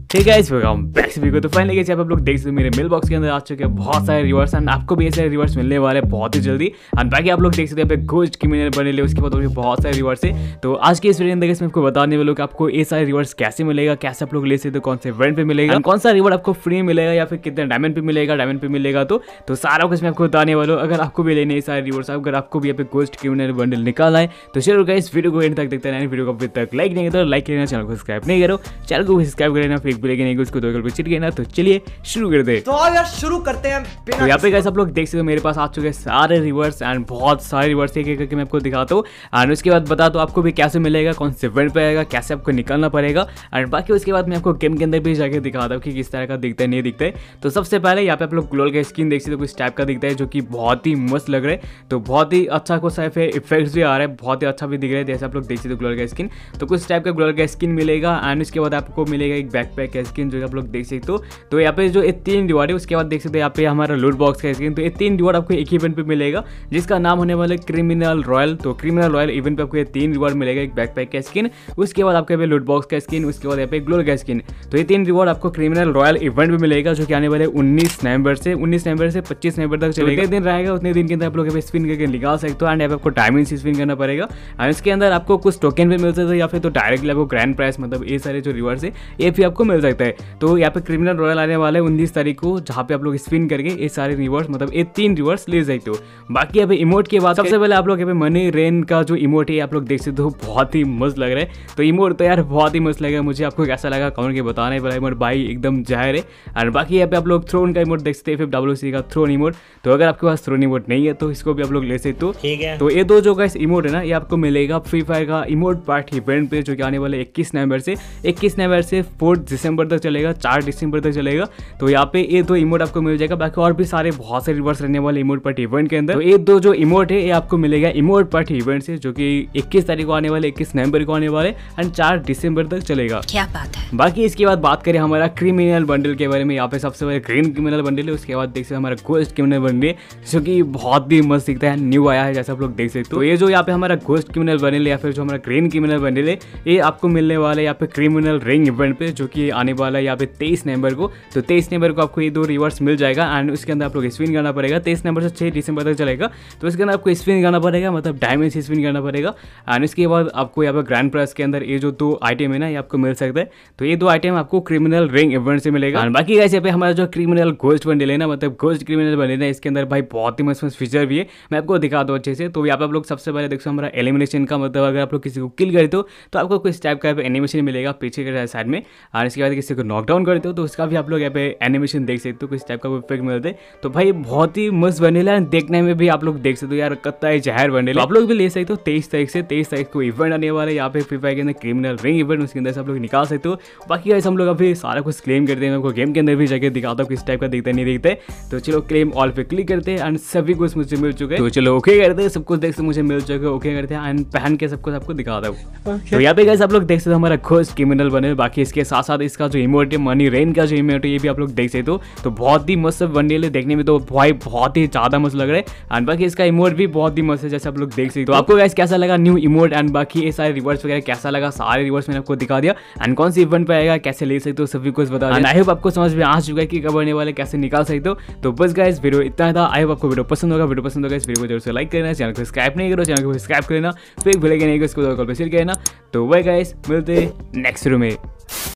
ठीक है guys, welcome back to video. तो फाइनली गाइस आप लोग देख सकते हो मेरे मेल बॉक्स के अंदर आ चुके हैं बहुत सारे रिवर्स एंड आपको भी ऐसे रिवर्स मिलने वाले बहुत ही जल्दी। एंड बाकी आप लोग देख सकते हैं यहाँ पे घोस्ट क्रिमिनल बने ले, उसके बाद और भी बहुत सारे रिवर्स है। तो आज के इस वीडियो में मैं आपको बताने वाला हूं कि आपको ये सारे रिवर्स कैसे मिलेगा, कैसे आप लोग ले सकते हो, कौन से इवेंट पे मिलेगा, कौन सा रिवॉर्ड आपको फ्री मिलेगा या फिर कितने डायमंड पे मिलेगा, डायमंड पे मिलेगा। तो सारा कुछ मैं आपको बताने वाला हूँ। अगर आपको भी लेने ये सारे रिवॉर्ड्स, अगर आपको भी यहाँ पे घोस्ट क्रिमिनल बंडल निकालना है तो चलो गाइस वीडियो को एंड तक देखते रहना। वीडियो को अभी तक लाइक नहीं तो लाइक करना, चैनल को सब्सक्राइब नहीं करो, चैनल को सब्सक्राइब कर लेना, फिर बिल नहीं उसको दो पे चिट गए ना। तो चलिए शुरू कर दे। तो यार शुरू करते हैं। तो यहाँ पे गाइस आप लोग देख सकते हो मेरे पास आ चुके हैं सारे रिवर्स एंड बहुत सारे रिवर्स एक एक करके मैं आपको दिखाता हूँ। एंड उसके बाद बता दो आपको भी कैसे मिलेगा, कौन से इवेंट पे आएगा, कैसे आपको निकालना पड़ेगा। एंड बाकी उसके बाद मैं आपको गेम के अंदर भी जाके दिखाता हूँ कि किस तरह का दिखता है, नहीं दिखता है। तो सबसे पहले यहाँ पे आप लोग ग्लोल का स्किन देख सकते हो, कुछ टाइप का दिखता है जो कि बहुत ही मस्त लग रहा है। तो बहुत ही अच्छा कुछ इफेक्ट्स भी आ रहा है, बहुत ही अच्छा भी दिख रहा है जैसे आप लोग देख सकते हो ग्लोल का स्किन। तो कुछ टाइप का ग्लोल का स्किन मिलेगा। एंड उसके बाद आपको मिलेगा एक बैकपैक का स्किन जो आप लोग देख सकते हो। तो यहाँ पे जो ये 3 रिवॉर्ड है, उसके बाद देख सकते हो यहाँ पे हमारा लूट बॉक्स का स्किन। तो ये 3 रिवॉर्ड आपको एक ही इवेंट पे मिलेगा जिसका नाम होने वाला है क्रिमिनल रॉयल। तो क्रिमिनल रॉयल इवेंट पे आपको ये 3 रिवॉर्ड मिलेगा, एक बैकपैक का स्किन, उसके बाद आपको लूट बॉक्स का स्किन, उसके बाद यहाँ पे ग्लोल का स्किन। तो ये 3 रिवॉर्ड आपको क्रिमिनल रॉयल इवेंट में मिलेगा जो कि आने वाले 19 नवंबर से 25 नवंबर तक चलेगा। दिन रहेगा उतने दिन के अंदर आप लोग स्पिन करके निकाल सकते हो। एंड यहाँ पे आपको डायमंड से स्पिन करना पड़ेगा। एंड इसके अंदर आपको कुछ टोकन भी मिल सकता है या फिर तो डायरेक्टली आपको ग्रैंड प्राइस, मतलब ये सारे जो रिवॉर्ड्स है ये भी आपको मिल सकता है। तो यहाँ पे क्रिमिनल रॉयल आने वाला है 19 तारीख को, जहाँ पे आप लोग स्पिन करके ये सारे रिवॉर्ड्स, मतलब ये 3 रिवॉर्ड्स ले सकते हो। बाकी यहाँ पे इमोट के बाद सबसे पहले आप लोग यहाँ पे मनी रेन का जो इमोट है आप लोग देख सकते हो, बहुत ही मस्त लग रहा है। तो इमोट तो यार बहुत ही मस्त लगा मुझे, आपको कैसा लगा कमेंट के बताना है। इमोट भाई एकदम जाहिर है। और बाकी यहाँ पे आप लोग थ्रोन का इमोट देख सकते हैं, FWC का थ्रोन इमोट। तो अगर आपके पास थ्रोन इमोट नहीं है तो इसको भी आप लोग ले सकते हो। ठीक है। तो ये दो जो गाइस इमोट है ना, ये आपको मिलेगा फ्री फायर का इमोट पार्ट इवेंट पे जो कि आने वाले 21 नवंबर से 4 दिसंबर तक चलेगा, 4 दिसंबर तक चलेगा। तो यहाँ पे ये 2 इमोट आपको मिल जाएगा। बाकी और भी सारे बहुत सारे रिवर्स रहने वाले इमोट पार्टी इवेंट के अंदर। तो ये 2 जो इमोट है ये आपको मिलेगा इमोट पार्टी इवेंट से, जो कि 21 तारीख को आने वाले, 21 नवंबर को आने वाले एंड 4 दिसंबर तक चलेगा। क्या बात है। बाकी इसके बाद बात करें हमारा क्रिमिनल बंडल के बारे में। यहाँ पे सबसे पहले ग्रीन क्रिमिनल बंडल है, उसके बाद देख सकते हमारा घोस्ट क्रिमिनल बंडल है जो कि बहुत ही मस्त दिखता है, न्यू आया है जैसे आप लोग देख सकते हो। तो ये जो यहाँ पे हमारा घोस्ट क्रिमिनल बंडल या फिर जो हमारा ग्रीन क्रिमिनल बंडल है ये आपको मिलने वाला है यहाँ पे क्रिमिनल रिंग इवेंट पे, जो कि आने वाला है यहाँ पे 23 नवंबर को। तो 23 नवंबर को आपको ये 2 रिवर्स मिल जाएगा। एंड उसके अंदर आप लोग स्पिन करना पड़ेगा। 23 नवंबर से 6 दिसंबर तक चलेगा। तो इसके अंदर आपको स्पिन करना पड़ेगा, मतलब डायमंड से स्पिन करना पड़ेगा। एंड इसके बाद आपको यहाँ पे ग्रैंड प्राइस के अंदर ये जो 2 आइटम है ना ये आपको मिल सकता है। तो ये 2 आइटम आपको क्रिमिनल रिंग इवेंट से मिलेगा। एंड बाकी गाइस यहाँ पे हमारा जो क्रिमिनल घोस्ट बंडल है ना, मतलब घोस्ट क्रिमिनल बंडल है, इसके अंदर भाई बहुत ही मस्त फीचर भी है, मैं आपको दिखा दूँ अच्छे से। तो यहाँ पे आप लोग सबसे पहले देखो हमारा एलिमिनेशन का, मतलब अगर आप लोग किसी को किल करते हो तो आपको कुछ टाइप का एनिमेशन मिलेगा पीछे के साइड में। और इसके बाद किसी को नॉकडाउन करते हो तो उसका भी आप लोग यहाँ पे एनिमेशन देख सकते हो, कुछ टाइप का इफेक्ट मिलते हैं। तो भाई बहुत ही मस्त बंडल है, देखने में भी आप लोग देख सकते हो यार कत्ता है जहर बंडल। आप लोग भी ले सकते हो। 23 तारीख को इवेंट आने वाला है यहाँ पे फ्री फायर के अंदर क्रिमिनल रिंग इवेंट, उसके अंदर से आप लोग निकाल सकते हो। बाकी गाइस हम लोग अभी सारा कुछ क्लेम करते हैं, आपको गेम के अंदर भी जाके दिखाता हूँ किस टाइप का दिखता है नहीं दिखता है। तो चलो क्लेम ऑल पे क्लिक करते हैं एंड सभी कुछ मुझे मिल चुके हैं। तो चलो ओके करते हैं, सब कुछ देख सकते मुझे मिल चुके, ओके करते हैं एंड पहन के सब कुछ आपको दिखाता हूँ। तो यहाँ पे गाइस आप लोग देख सकते हो हमारा घोस्ट क्रिमिनल बने। बाकी इसके साथ साथ इसका जो इमोट है मनी रेन का जो इमोट है ये भी आप लोग देख सकते हो। तो बहुत ही मस्त बंडल है, देखने में तो भाई बहुत ही ज्यादा मस्त लग रहा है। एंड बाकी इसका इमोट भी बहुत ही मस्त है जैसे आप लोग देख सकते हो। तो आपको गाइस कैसा लगा न्यू इमोट एंड बाकी ये सारे रिवर्स वगैरह कैसा लगा, सारे रिवर्स मैंने आपको दिखा दिया। एंड कौन सी इवेंट पे आएगा, कैसे ले सकते हो, सभी कुछ बता दिया। आई होप आपको समझ में आ चुका है कि कब आने वाले, कैसे निकाल सकते हो। तो बस गाइस वीडियो इतना था। आई होप आपको वीडियो पसंद होगा। वीडियो पसंद होगा इस वीडियो को जरूर से लाइक करना, चैनल को सब्सक्राइब नहीं करो चैनल को सब्सक्राइब करना, फिर भूलेगा नहीं कि इसको कॉल पे शेयर करना। तो वही गाइस मिलते नेक्स्ट वीडियो में।